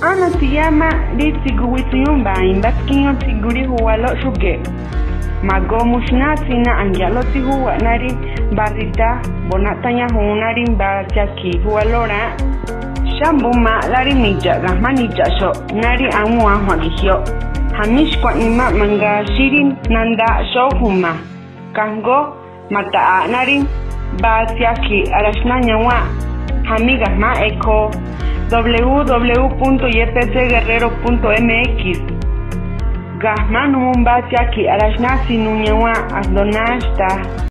Ana se llama Ritiguituyumba, Imbaskinyo Tiguri Hualo Shuge. Mago Mushnasina Angelo Tihuwa Nari Barrita, Bonatanya Hunari Bachaki Hualora. Shambuma Lari Nija, Gahmanija Sho, Nari Amua Huagihio. Hamishkwa Nima Manga Shirin Nanda Shohuma. Kango Mata Nari Bachaki Arashnanyawa. Amiga ma eco www.ypcguerrero.mx Gahman Mumbatiaki Arashnasi Nuñawa Asdonasta